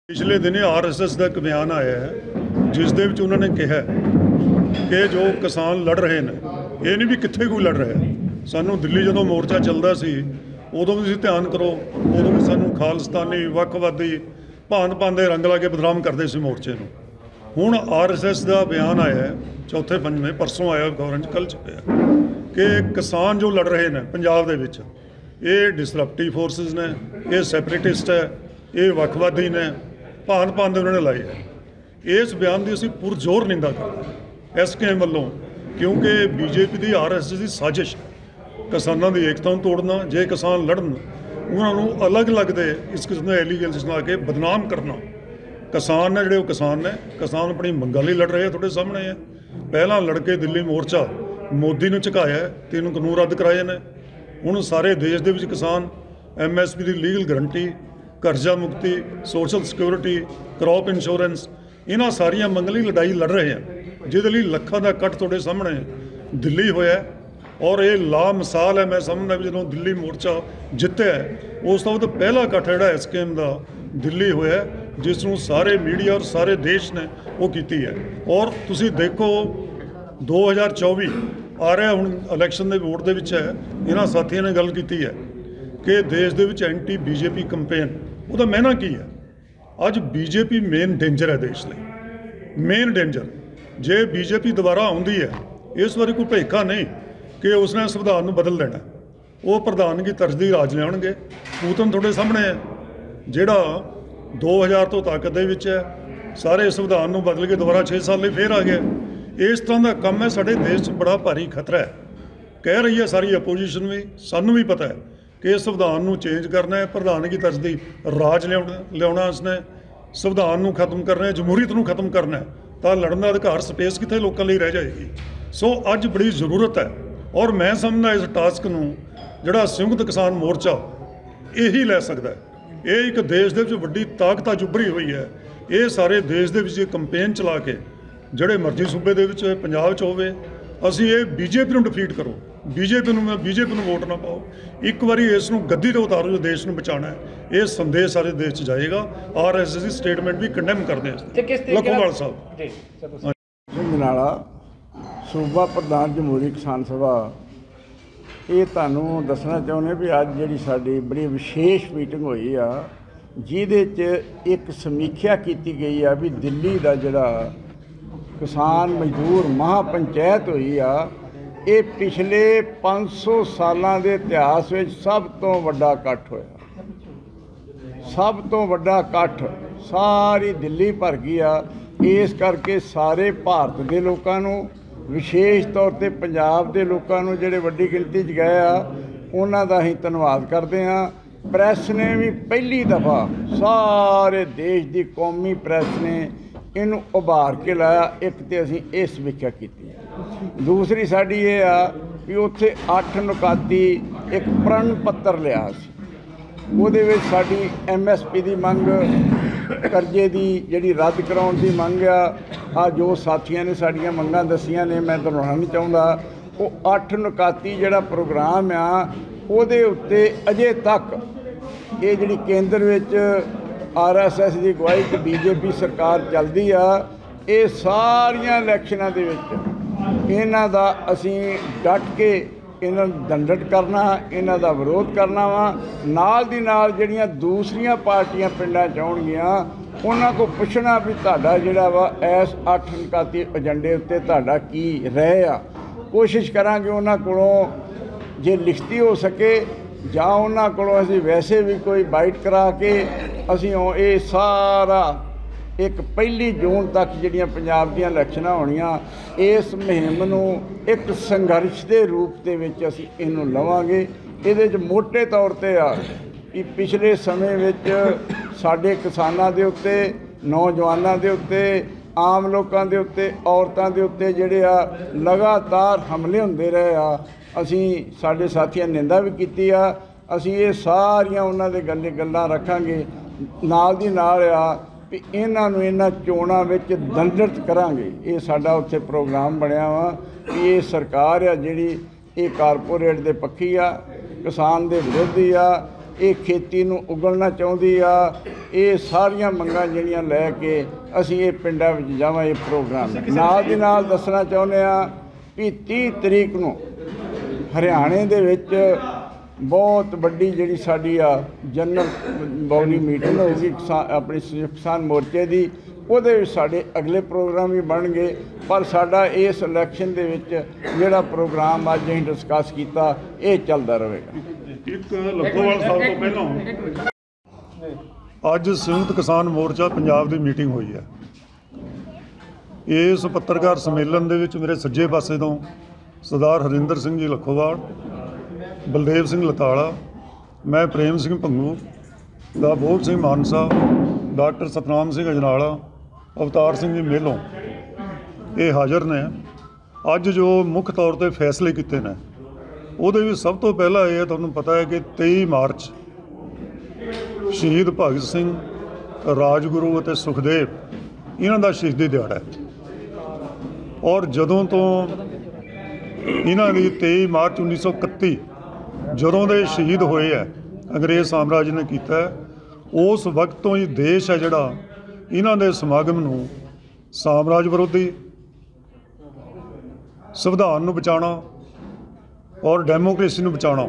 पिछले दिनी RSS का एक बयान आया है जिस दे विच उन्होंने कहा कि जो किसान लड़ रहे हैं ये नहीं भी कित्थे कोई लड़ रहा है। सानू दिल्ली जो मोर्चा चलता सी उदों भी ध्यान करो, उदों भी सानू खालिस्तानी वक्खवादी भांत भांत के रंग ला के बदनाम करते सी मोर्चे नूं। हुण RSS का बयान आया है चौथे पंजवें परसों आया अखबारां च कल छपिया कि किसान जो लड़ रहे हैं पंजाब दे विच ये डिसरप्टिव फोर्सिस ने, ये सैपरेटिस्ट है, ये वक्खवादी ने, भांत भांत उन्होंने लाई है। इस बयान की असीं पुरजोर निंदा करते SKM वालों, क्योंकि BJP की RSS की साजिश किसानों की एकता तोड़ना, जे किसान लड़न उन्होंने अलग अलग दे इस किस्म के एलीगेंस ला के बदनाम करना। किसान ने जो किसान ने किसान अपनी मंगां लई लड़ रहे हैं, थोड़े सामने है। पहला लड़के दिल्ली मोर्चा मोदी ने झुकाया है, 3 कानून रद्द कराए ने। हुण सारे देश के किसान MSP की लीगल गारंटी, कर्जा मुक्ति, सोशल सिक्योरिटी, क्रॉप इंश्योरेंस, इन्हां सारियां मंगां लई लड़ाई लड़ रहे हैं, जिहदे लई लखां दा इकट्ठ तुहाडे सामने दिल्ली होया और ये लामिसाल है। मैं समझदा भी जदों दिल्ली मोर्चा जित्तिया उस तो पहला इकट्ठ जिहड़ा SKM का दिल्ली होया जिसनूं सारे मीडिया और सारे देश ने वो कीती है। और तुसीं देखो 2024 आ रहा हुण इलैक्शन के वोट दे विच है, इन्हां साथियों ने गल कीती है कि देश दे विच एंटी BJP कंपेन ਉਹਦਾ महना की है। अज BJP मेन डेंजर है देश लिए, मेन डेंजर। जे BJP दोबारा आउंदी है इस बारी कोई भलेखा नहीं कि उसने संविधान नूं बदल देना, वो प्रधानगी तर्ज दी राज लियाउणगे। पूतन थोड़े सामने है जिहड़ा 2000 तो ताकत दे विच है, सारे संविधान नूं बदल के दोबारा 6 साल लई फिर आ गया। इस तरह का काम है, साडे देश 'च बड़ा भारी खतरा है। कह रही है सारी अपोजिशन भी, सानूं भी पता है कि संविधान नूं चेंज करना है, प्रधानगी तर्ज दी राज लियाउणा, इसने संविधान नूं खत्म करना है, जमहूरीयत नूं खत्म करना है, तो लड़न का अधिकार स्पेस कित्थे लोकां लई रह जाएगी। सो अज बड़ी जरूरत है और मैं समझदा इस टास्क नूं जिहड़ा संयुक्त किसान मोर्चा यही लै सकदा है। ये एक देश दे विच वड्डी ताकत अज उभरी हुई है। ये सारे देश दे विच कंपेन चला के जिहड़े मर्जी सूबे दे विच पंजाब च होवे असीं ये BJP नूं डिफीट करो, BJP नूं वोट ना पाओ, एक बारी इस नूं गद्दी ते उतारो जो देश नूं बचाना है। ये संदेश सारे देश च जाएगा। RSS की स्टेटमेंट भी कंडेम करते हैं। लखोवाल साहब नाला सूबा प्रधान जमहूरी किसान सभा ये तुहानूं दसना चाहुंदे भी अज जिहड़ी साडी बड़ी विशेष मीटिंग होई आ जिहदे च एक समीक्षा कीती गई आ भी दिल्ली दा जिहड़ा किसान मजदूर महापंचायत हुई आ ये पिछले 500 सालों के इतिहास में सब तो वड्डा इकट्ठ होया, सब तो वड्डा इकट्ठ सारी दिल्ली भर गई आ। इस करके सारे भारत के लोगों नूं विशेष तौर पर पंजाब के लोगों नूं जिहड़े वड्डी गिणती च गए आ उन्हां दा असीं धन्नवाद करते हैं। प्रैस ने भी पहली दफ़ा सारे देश की कौमी प्रैस ने इनू उभार के लाया। एक तो असीं ये समीक्षा की, दूसरी साड़ी ये आ भी उत्थे 8 नुकाती एक प्रण पत्र लिया उहदे विच साडी MSP की मंग, करजे की जिहड़ी रद्द कराउण की मंग आ जो साथियों ने साड़ियाँ मंगां दसियां ने, मैं दोहराउणा नहीं चाहुंदा। वो 8 नुकाती जिहड़ा प्रोग्राम आ उहदे उत्ते अजे तक ये जिहड़ी केंद्र विच RSS की अगवाई च BJP सरकार चलती आ, ये सारियां इलैक्शनां दे विच इन्हां दा असीं डट के इन्हां दंडट करना, इन्हां दा विरोध करना वा। नाल दी नाल जिहड़ियां दूसरियां पार्टियां पिंडां च आउणगीआं उन्हां को पुछना भी तुहाडा जिहड़ा वा इस 8 निकाती एजेंडे उत्ते तुहाडा की रहे आ। कोशिश करांगे उन्हां कोलों जे लिखती हो सके जां उन्हां कोलों असीं वैसे भी कोई बाइट करा के असीं ये सारा एक 1 जून तक जिहड़ियां पंजाब दीयां इलैक्शनां होणीआं इस मुहिम नूं एक संघर्ष के रूप दे विच असीं इहनूं लवांगे। इहदे च मोटे तौर ते आ कि पिछले समय विच साडे किसानां दे उत्ते, नौजवानां दे उत्ते, आम लोकां दे उत्ते, औरतां दे उत्ते जिहड़े आ लगातार हमले हुंदे रहे आ। असीं साडे साथियां निंदा भी कीती आ। असीं ये सारियां उन्हां दे गल्लां रखांगे। नाल दी नाल आ भी इन्हां चोणां विच दंडत करांगे। ये साडा उत्थे प्रोग्राम बनिया वा कि ये सरकार आ जिहड़ी ये कारपोरेट दे पक्खी आ, किसान दे विरोधी आ, ਇਹ ਖੇਤੀ ਨੂੰ ਉਗਲਣਾ ਚਾਹੁੰਦੀ ਆ। ਇਹ ਸਾਰੀਆਂ ਮੰਗਾਂ ਜਿਹੜੀਆਂ ਲੈ ਕੇ ਅਸੀਂ ਇਹ ਪਿੰਡਾਂ ਵਿੱਚ ਜਾਵਾਂ। ਇਹ ਪ੍ਰੋਗਰਾਮ ਨਾਲ ਦੀ ਨਾਲ ਦੱਸਣਾ ਚਾਹੁੰਦੇ ਆ ਵੀ 30 ਤਰੀਕ ਨੂੰ ਹਰਿਆਣੇ ਦੇ ਵਿੱਚ ਬਹੁਤ ਵੱਡੀ ਜਿਹੜੀ ਸਾਡੀ ਆ ਜਨਰਲ ਬੋਡੀ ਮੀਟਿੰਗ ਹੋਊਗੀ ਆਪਣੀ ਕਿਸਾਨ ਮੋਰਚੇ ਦੀ। ਉਹਦੇ ਵਿੱਚ ਸਾਡੇ ਅਗਲੇ ਪ੍ਰੋਗਰਾਮ ਵੀ ਬਣਨਗੇ, ਪਰ ਸਾਡਾ ਇਸ ਇਲੈਕਸ਼ਨ ਦੇ ਵਿੱਚ ਜਿਹੜਾ ਪ੍ਰੋਗਰਾਮ ਅੱਜ ਅਸੀਂ ਡਿਸਕਸ ਕੀਤਾ ਇਹ ਚੱਲਦਾ ਰਹੇਗਾ। ਇੱਕ ਲੱਖੋਵਾਲ ਸਾਹਿਬ ਤੋਂ ਪਹਿਲਾਂ ਅੱਜ ਸੰਯੁਕਤ ਕਿਸਾਨ ਮੋਰਚਾ ਪੰਜਾਬ ਦੀ ਮੀਟਿੰਗ ਹੋਈ ਹੈ। ਇਸ ਪੱਤਰਕਾਰ ਸੰਮੇਲਨ ਦੇ ਵਿੱਚ ਮੇਰੇ ਸੱਜੇ ਪਾਸੇ ਤੋਂ ਸਰਦਾਰ ਹਰਿੰਦਰ ਸਿੰਘ ਜੀ ਲੱਖੋਵਾਲ, ਬਲਦੇਵ ਸਿੰਘ ਲਤਾਲਾ, ਮੈਂ ਪ੍ਰੇਮ ਸਿੰਘ ਭੰਗੂ ਦਾ ਬੋਧ ਸਿੰਘ ਮਾਨਸਾ, ਡਾਕਟਰ ਸਤਨਾਮ ਸਿੰਘ ਅਜਨਾਲਾ, ਅਵਤਾਰ ਸਿੰਘ ਜੀ ਮੇਲੋਂ ਇਹ ਹਾਜ਼ਰ ਨੇ। ਅੱਜ ਜੋ ਮੁੱਖ ਤੌਰ 'ਤੇ ਫੈਸਲੇ ਕੀਤੇ ਨੇ ਉਹਦੇ ਵਿੱਚ ਸਭ ਤੋਂ ਪਹਿਲਾਂ ਇਹ ਤੁਹਾਨੂੰ ਪਤਾ ਹੈ ਕਿ 23 ਮਾਰਚ ਸ਼ਹੀਦ ਭਗਤ ਸਿੰਘ, ਰਾਜਗੁਰੂ ਅਤੇ ਸੁਖਦੇਵ ਇਹਨਾਂ ਦਾ ਸ਼ਹੀਦੀ ਦਿਹਾੜਾ ਹੈ। ਔਰ ਜਦੋਂ ਤੋਂ ਇਹਨਾਂ ਦੀ 23 ਮਾਰਚ 1931 ਜਦੋਂ ਦੇ ਸ਼ਹੀਦ ਹੋਏ ਹੈ ਅੰਗਰੇਜ਼ ਸਾਮਰਾਜ ਨੇ ਕੀਤਾ, ਉਸ ਵਕਤ ਤੋਂ ਹੀ ਦੇਸ਼ ਹੈ ਜਿਹੜਾ ਇਹਨਾਂ ਦੇ ਸਮਾਗਮ ਨੂੰ ਸਾਮਰਾਜ ਵਿਰੋਧੀ, ਸੰਵਿਧਾਨ ਨੂੰ ਬਚਾਉਣਾ ਔਰ ਡੈਮੋਕ੍ਰੇਸੀ ਨੂੰ ਬਚਾਉਣਾ,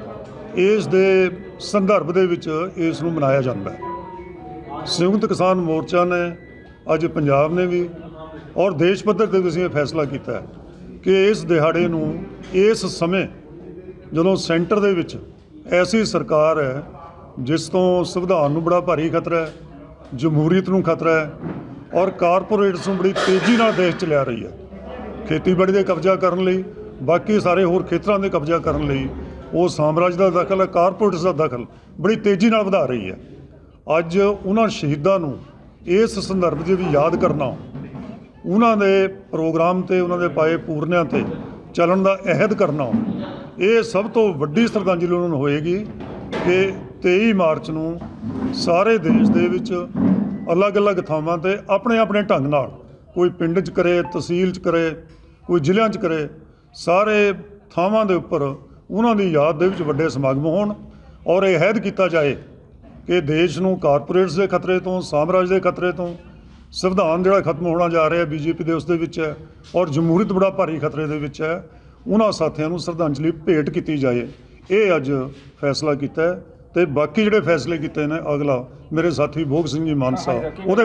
ਇਸ ਦੇ ਸੰਦਰਭ ਦੇ ਵਿੱਚ ਇਸ ਨੂੰ ਮਨਾਇਆ ਜਾਂਦਾ ਹੈ। ਸੰਯੁਕਤ ਕਿਸਾਨ ਮੋਰਚਾ ਨੇ ਅੱਜ ਪੰਜਾਬ ਨੇ ਵੀ ਔਰ ਦੇਸ਼ ਪੱਧਰ 'ਤੇ ਅਸੀਂ ਇਹ ਫੈਸਲਾ ਕੀਤਾ ਹੈ ਕਿ ਇਸ ਦਿਹਾੜੇ ਨੂੰ ਇਸ ਸਮੇਂ ਜਦੋਂ ਸੈਂਟਰ ਦੇ ਵਿੱਚ ਐਸੀ ਸਰਕਾਰ ਹੈ ਜਿਸ ਤੋਂ ਸੰਵਿਧਾਨ ਨੂੰ ਬੜਾ ਭਾਰੀ ਖਤਰਾ ਹੈ, ਜਮਹੂਰੀਅਤ ਨੂੰ ਖਤਰਾ ਹੈ ਔਰ ਕਾਰਪੋਰੇਟਸ ਨੂੰ ਬੜੀ ਤੇਜ਼ੀ ਨਾਲ ਦੇਸ਼ 'ਚ ਲਿਆ ਰਹੀ ਹੈ, ਖੇਤੀਬਾੜੀ ਦੇ ਕਬਜ਼ਾ ਕਰਨ ਲਈ, ਬਾਕੀ ਸਾਰੇ ਹੋਰ ਖੇਤਰਾਂ ਦੇ ਕਬਜ਼ਾ ਕਰਨ ਲਈ ਉਹ ਸਾਮਰਾਜ ਦਾ ਦਖਲ ਹੈ, ਕਾਰਪੋਰੇਟਸ ਦਾ ਦਖਲ ਬੜੀ ਤੇਜ਼ੀ ਨਾਲ ਵਧਾ ਰਹੀ ਹੈ। ਅੱਜ ਉਹਨਾਂ ਸ਼ਹੀਦਾਂ ਨੂੰ ਇਸ ਸੰਦਰਭ 'ਚ ਵੀ ਯਾਦ ਕਰਨਾ, ਉਹਨਾਂ ਦੇ ਪ੍ਰੋਗਰਾਮ 'ਤੇ, ਉਹਨਾਂ ਦੇ ਪਾਏ ਪੂਰਨਿਆਂ 'ਤੇ ਚੱਲਣ ਦਾ ਅਹਿਦ ਕਰਨਾ, ਇਹ ਸਭ ਤੋਂ ਵੱਡੀ ਸ਼ਰਧਾਂਜਲੀ ਉਹਨਾਂ ਨੂੰ ਹੋਏਗੀ ਕਿ 23 ਮਾਰਚ ਨੂੰ ਸਾਰੇ ਦੇਸ਼ ਦੇ ਵਿੱਚ ਅਲੱਗ-ਅਲੱਗ ਥਾਵਾਂ 'ਤੇ ਆਪਣੇ ਆਪਣੇ ਢੰਗ ਨਾਲ, ਕੋਈ ਪਿੰਡ 'ਚ ਕਰੇ, ਤਹਿਸੀਲ 'ਚ ਕਰੇ, ਕੋਈ ਜ਼ਿਲ੍ਹਿਆਂ 'ਚ ਕਰੇ, ਸਾਰੇ ਥਾਵਾਂ ਦੇ ਉੱਪਰ ਉਹਨਾਂ ਦੀ ਯਾਦ ਦੇ ਵਿੱਚ ਵੱਡੇ ਸਮਾਗਮ ਹੋਣ ਔਰ ਇਹ ਅਹਿਦ ਕੀਤਾ ਜਾਏ ਕਿ ਦੇਸ਼ ਨੂੰ ਕਾਰਪੋਰੇਟਸ ਦੇ ਖਤਰੇ ਤੋਂ, ਸਾਮਰਾਜ ਦੇ ਖਤਰੇ ਤੋਂ, ਸੰਵਿਧਾਨ ਜਿਹੜਾ ਖਤਮ ਹੋਣਾ ਜਾ ਰਿਹਾ ਬੀਜੇਪੀ ਦੇ ਉਸ ਦੇ ਵਿੱਚ ਹੈ ਔਰ ਜਮਹੂਰੀਅਤ ਬੜਾ ਭਾਰੀ ਖਤਰੇ ਦੇ ਵਿੱਚ ਹੈ, ਉਹਨਾਂ ਸਾਥੀਆਂ ਨੂੰ ਸ਼ਰਧਾਂਜਲੀ ਭੇਟ ਕੀਤੀ ਜਾਏ। ਇਹ ਅੱਜ ਫੈਸਲਾ ਕੀਤਾ ਹੈ ਤੇ ਬਾਕੀ ਜਿਹੜੇ ਫੈਸਲੇ ਕੀਤੇ ਨੇ ਅਗਲਾ ਮੇਰੇ ਸਾਥੀ ਭੋਗ ਸਿੰਘ ਜੀ ਮਾਨਸਾ ਉਹਦੇ।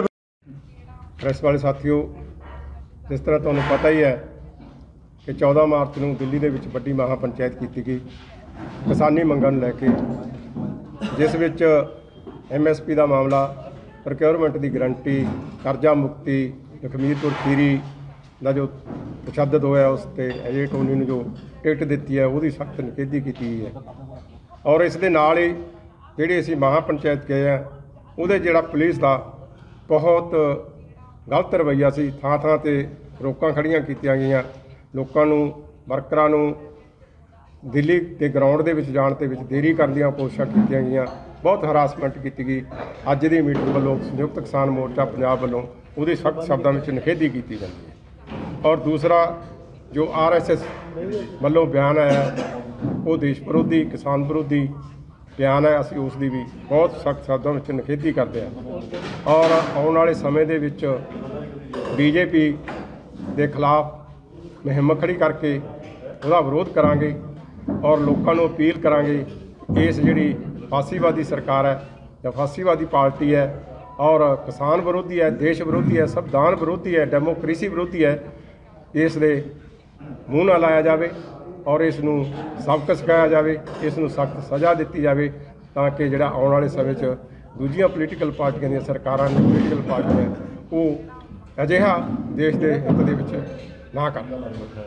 ਪ੍ਰੈਸ ਵਾਲੇ ਸਾਥੀਓ, ਜਿਸ ਤਰ੍ਹਾਂ ਤੁਹਾਨੂੰ ਪਤਾ ਹੀ ਹੈ ਕਿ 14 ਮਾਰਚ ਨੂੰ ਦਿੱਲੀ ਦੇ ਵਿੱਚ ਵੱਡੀ ਮਹਾ ਪੰਚਾਇਤ ਕੀਤੀ ਗਈ ਕਿਸਾਨੀ ਮੰਗਾਂ ਨੂੰ ਲੈ ਕੇ, ਜਿਸ ਵਿੱਚ MSP ਦਾ ਮਾਮਲਾ, ਪ੍ਰੋਕਿਉਰਮੈਂਟ ਦੀ ਗਰੰਟੀ, ਕਰਜ਼ਾ ਮੁਕਤੀ, ਲਖਮੀਰਪੁਰ ਖੀਰੀ ਦਾ ਜੋ ਤਸ਼ੱਦਦ ਹੋਇਆ ਉਸ 'ਤੇ ਅਜੇ ਟੋਨੀ ਨੂੰ ਜੋ ਟਿਕਟ ਦਿੱਤੀ ਹੈ ਉਹਦੀ ਸਖਤ ਨਿਖੇਧੀ ਕੀਤੀ ਗਈ ਹੈ। ਔਰ ਇਸ ਦੇ ਨਾਲ ਹੀ ਜਿਹੜੀ ਅਸੀਂ ਮਹਾ ਪੰਚਾਇਤ ਗਏ ਆ ਉਹਦੇ ਜਿਹੜਾ ਪੁਲਿਸ ਦਾ ਬਹੁਤ ਗਲਤ ਰਵੱਈਆ ਸੀ, ਥਾਂ ਥਾਂ 'ਤੇ ਰੋਕਾਂ ਖੜੀਆਂ ਕੀਤੀਆਂ ਗਈਆਂ, ਲੋਕਾਂ ਨੂੰ, ਵਰਕਰਾਂ ਨੂੰ ਦਿੱਲੀ ਦੇ ਗਰਾਊਂਡ ਦੇ ਵਿੱਚ ਜਾਣ ਦੇ ਵਿੱਚ ਦੇਰੀ ਕਰਨ ਦੀਆਂ ਕੋਸ਼ਿਸ਼ਾਂ ਕੀਤੀਆਂ ਗਈਆਂ, ਬਹੁਤ ਹਰਾਸਮੈਂਟ ਕੀਤੀ ਗਈ। ਅੱਜ ਦੀ ਮੀਟਿੰਗ ਵੱਲੋਂ ਸੰਯੁਕਤ ਕਿਸਾਨ ਮੋਰਚਾ ਪੰਜਾਬ ਵੱਲੋਂ ਉਹਦੀ ਸਖਤ ਸ਼ਬਦਾਂ ਵਿੱਚ ਨਿਖੇਧੀ ਕੀਤੀ ਜਾਂਦੀ ਹੈ। ਔਰ ਦੂਸਰਾ ਜੋ RSS ਵੱਲੋਂ ਬਿਆਨ ਆਇਆ ਉਹ ਦੇਸ਼ ਵਿਰੋਧੀ, ਕਿਸਾਨ ਵਿਰੋਧੀ ਬਿਆਨ ਹੈ, ਅਸੀਂ ਉਸ ਦੀ ਵੀ ਬਹੁਤ ਸਖਤ ਸ਼ਬਦਾਂ ਵਿੱਚ ਨਿਖੇਧੀ ਕਰਦੇ ਹਾਂ। ਔਰ ਆਉਣ ਵਾਲੇ ਸਮੇਂ ਦੇ ਵਿੱਚ BJP ਦੇ ਖਿਲਾਫ ਮੁਹਿੰਮ ਖੜੀ ਕਰਕੇ ਉਹਦਾ ਵਿਰੋਧ ਕਰਾਂਗੇ ਔਰ ਲੋਕਾਂ ਨੂੰ ਅਪੀਲ ਕਰਾਂਗੇ, ਇਸ ਜਿਹੜੀ ਫਾਸੀਵਾਦੀ ਸਰਕਾਰ ਹੈ ਜਾਂ ਫਾਸੀਵਾਦੀ ਪਾਰਟੀ ਹੈ ਔਰ ਕਿਸਾਨ ਵਿਰੋਧੀ ਹੈ, ਦੇਸ਼ ਵਿਰੋਧੀ ਹੈ, ਸੰਵਿਧਾਨ ਵਿਰੋਧੀ ਹੈ, ਡੈਮੋਕ੍ਰੇਸੀ ਵਿਰੋਧੀ ਹੈ, ਇਸ ਦੇ ਮੂੰਹ ਨਾ ਲਾਇਆ ਜਾਵੇ ਔਰ ਇਸ ਨੂੰ ਸਬਕ ਸਿਖਾਇਆ ਜਾਵੇ, ਇਸ ਨੂੰ ਸਖਤ ਸਜ਼ਾ ਦਿੱਤੀ ਜਾਵੇ ਤਾਂ ਕਿ ਜਿਹੜਾ ਆਉਣ ਵਾਲੇ ਸਮੇਂ 'ਚ ਦੂਜੀਆਂ ਪੋਲੀਟੀਕਲ ਪਾਰਟੀਆਂ ਦੀਆਂ ਸਰਕਾਰਾਂ ਨੇ, ਪੋਲੀਟੀਕਲ ਪਾਰਟੀਆਂ ਉਹ ਅਜਿਹਾ ਦੇਸ਼ ਦੇ ਹਿੱਤ ਦੇ ਵਿੱਚ ਨਾ ਕਰਨ।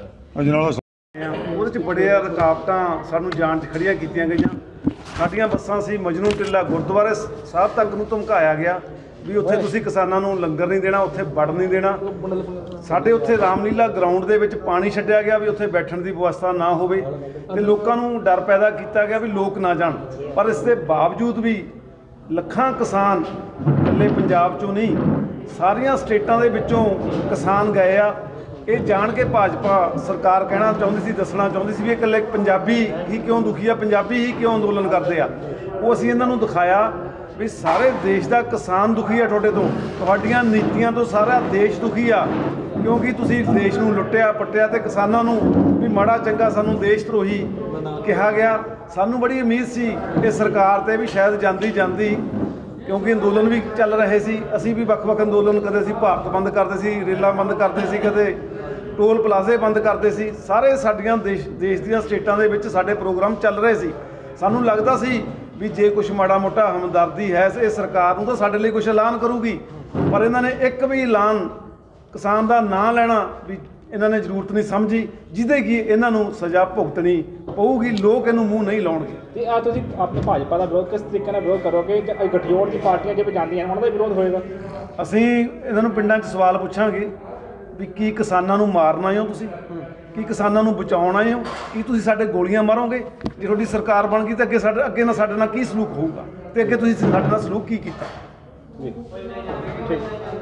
ਉਹਦੇ 'ਚ ਬੜੇ ਰੁਕਾਵਟਾਂ ਸਾਨੂੰ ਜਾਣ 'ਚ ਖੜੀਆਂ ਕੀਤੀਆਂ ਗਈਆਂ। ਸਾਡੀਆਂ ਬੱਸਾਂ ਸੀ ਮਜਨੂ ਟਿੱਲਾ ਗੁਰਦੁਆਰੇ ਸਾਹਿਬ ਤੱਕ ਨੂੰ ਧਮਕਾਇਆ ਗਿਆ ਵੀ ਉੱਥੇ ਤੁਸੀਂ ਕਿਸਾਨਾਂ ਨੂੰ ਲੰਗਰ ਨਹੀਂ ਦੇਣਾ, ਉੱਥੇ ਵੜ ਨਹੀਂ ਦੇਣਾ। ਸਾਡੇ ਉੱਥੇ ਰਾਮਲੀਲਾ ਗਰਾਊਂਡ ਦੇ ਵਿੱਚ ਪਾਣੀ ਛੱਡਿਆ ਗਿਆ ਵੀ ਉੱਥੇ ਬੈਠਣ ਦੀ ਵਿਵਸਥਾ ਨਾ ਹੋਵੇ ਤੇ ਲੋਕਾਂ ਨੂੰ ਡਰ ਪੈਦਾ ਕੀਤਾ ਗਿਆ ਵੀ ਲੋਕ ਨਾ ਜਾਣ। ਪਰ ਇਸ ਦੇ ਬਾਵਜੂਦ ਵੀ ਲੱਖਾਂ ਕਿਸਾਨ ਇਕੱਲੇ ਪੰਜਾਬ 'ਚੋਂ ਨਹੀਂ, ਸਾਰੀਆਂ ਸਟੇਟਾਂ ਦੇ ਵਿੱਚੋਂ ਕਿਸਾਨ ਗਏ ਆ। ਇਹ ਜਾਣ ਕੇ ਭਾਜਪਾ ਸਰਕਾਰ ਕਹਿਣਾ ਚਾਹੁੰਦੀ ਸੀ, ਦੱਸਣਾ ਚਾਹੁੰਦੀ ਸੀ ਵੀ ਇਹ ਇਕੱਲੇ ਪੰਜਾਬੀ ਹੀ ਕਿਉਂ ਦੁਖੀ ਆ, ਪੰਜਾਬੀ ਹੀ ਕਿਉਂ ਅੰਦੋਲਨ ਕਰਦੇ ਆ। ਉਹ ਅਸੀਂ ਇਹਨਾਂ ਨੂੰ ਦਿਖਾਇਆ ਵੀ ਸਾਰੇ ਦੇਸ਼ ਦਾ ਕਿਸਾਨ ਦੁਖੀ ਆ ਤੁਹਾਡੇ ਤੋਂ, ਤੁਹਾਡੀਆਂ ਨੀਤੀਆਂ ਤੋਂ ਸਾਰਾ ਦੇਸ਼ ਦੁਖੀ ਆ, ਕਿਉਂਕਿ ਤੁਸੀਂ ਦੇਸ਼ ਨੂੰ ਲੁੱਟਿਆ ਪੱਟਿਆ ਤੇ ਕਿਸਾਨਾਂ ਨੂੰ ਵੀ ਮਾੜਾ ਚੰਗਾ ਸਾਨੂੰ ਦੇਸ਼ ਧਰੋਹੀ ਕਿਹਾ ਗਿਆ। ਸਾਨੂੰ ਬੜੀ ਉਮੀਦ ਸੀ ਕਿ ਸਰਕਾਰ ਤੇ ਵੀ ਸ਼ਾਇਦ ਜਾਂਦੀ ਕਿਉਂਕਿ ਅੰਦੋਲਨ ਵੀ ਚੱਲ ਰਹੇ ਸੀ, ਅਸੀਂ ਵੀ ਵੱਖ-ਵੱਖ ਅੰਦੋਲਨ, ਕਦੇ ਅਸੀਂ ਭਾਰਤ ਬੰਦ ਕਰਦੇ ਸੀ, ਰੇਲਾਂ ਬੰਦ ਕਰਦੇ ਸੀ, ਕਦੇ ਟੋਲ ਪਲਾਜ਼ੇ ਬੰਦ ਕਰਦੇ ਸੀ, ਸਾਰੇ ਸਾਡੀਆਂ ਦੇਸ਼ ਦੀਆਂ ਸਟੇਟਾਂ ਦੇ ਵਿੱਚ ਸਾਡੇ ਪ੍ਰੋਗਰਾਮ ਚੱਲ ਰਹੇ ਸੀ। ਸਾਨੂੰ ਲੱਗਦਾ ਸੀ ਵੀ ਜੇ ਕੁਛ ਮਾੜਾ ਮੋਟਾ ਹਮਦਰਦੀ ਹੈ ਇਹ ਸਰਕਾਰ ਨੂੰ ਤਾਂ ਸਾਡੇ ਲਈ ਕੁਛ ਐਲਾਨ ਕਰੂਗੀ, ਪਰ ਇਹਨਾਂ ਨੇ ਇੱਕ ਵੀ ਐਲਾਨ ਕਿਸਾਨ ਦਾ ਨਾਂ ਲੈਣਾ ਵੀ ਇਹਨਾਂ ਨੇ ਜ਼ਰੂਰਤ ਨਹੀਂ ਸਮਝੀ, ਜਿਹਦੇ ਕਿ ਇਹਨਾਂ ਨੂੰ ਸਜ਼ਾ ਭੁਗਤਣੀ ਪਊਗੀ। ਲੋਕ ਇਹਨੂੰ ਮੂੰਹ ਨਹੀਂ ਲਾਉਣਗੇ। ਤੇ ਆ ਤੁਸੀਂ ਆਪਣੇ ਭਾਜਪਾ ਦਾ ਵਿਰੋਧ ਕਿਸ ਤਰੀਕੇ ਨਾਲ ਵਿਰੋਧ ਕਰੋਗੇ? ਗਠਜੋੜ ਦੀ ਪਾਰਟੀਆਂ ਜੇ ਜਾਂਦੀਆਂ ਉਹਨਾਂ ਦਾ ਵਿਰੋਧ ਹੋਏਗਾ? ਅਸੀਂ ਇਹਨਾਂ ਨੂੰ ਪਿੰਡਾਂ 'ਚ ਸਵਾਲ ਪੁੱਛਾਂਗੇ ਵੀ ਕੀ ਕਿਸਾਨਾਂ ਨੂੰ ਮਾਰਨ ਆਏ ਹੋ ਤੁਸੀਂ, ਕੀ ਕਿਸਾਨਾਂ ਨੂੰ ਬਚਾਉਣ ਆਏ ਹੋ, ਕੀ ਤੁਸੀਂ ਸਾਡੇ ਗੋਲੀਆਂ ਮਾਰੋਗੇ? ਜੇ ਤੁਹਾਡੀ ਸਰਕਾਰ ਬਣ ਗਈ ਤਾਂ ਅੱਗੇ ਸਾਡੇ ਨਾਲ ਕੀ ਸਲੂਕ ਹੋਊਗਾ, ਤੇ ਅੱਗੇ ਤੁਸੀਂ ਸਾਡੇ ਨਾਲ ਸਲੂਕ ਕੀ ਕੀਤਾ? ਜੀ ਠੀਕ।